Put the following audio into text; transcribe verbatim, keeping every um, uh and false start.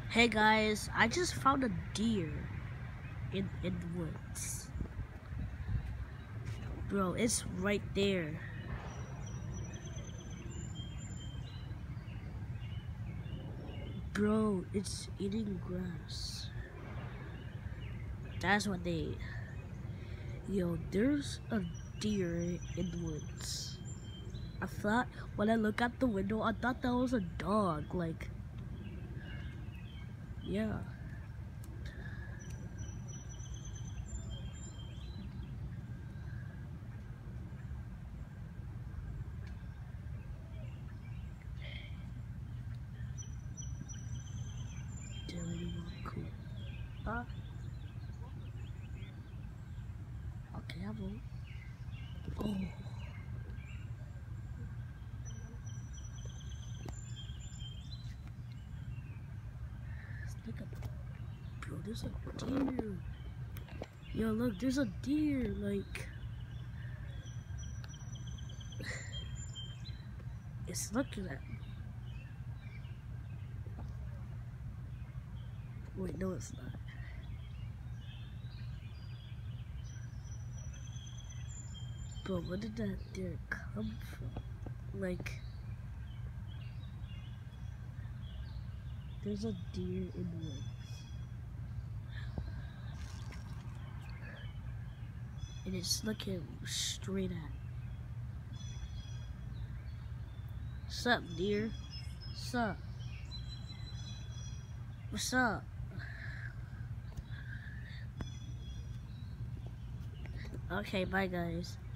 Hey guys, I just found a deer in in the woods. Bro, it's right there. Bro, it's eating grass. That's what they eat. Yo, there's a deer in the woods. I thought, when I look out the window, I thought that was a dog. Like, yeah. Really cool. Huh? Okay, I will. Oh. Look at, bro, there's a deer. Yo, look, there's a deer. Like, it's looking at me. Wait, no, it's not. But where did that deer come from? Like, there's a deer in the woods. And it's looking straight at. Sup, deer? Sup? What's up? Okay, bye guys.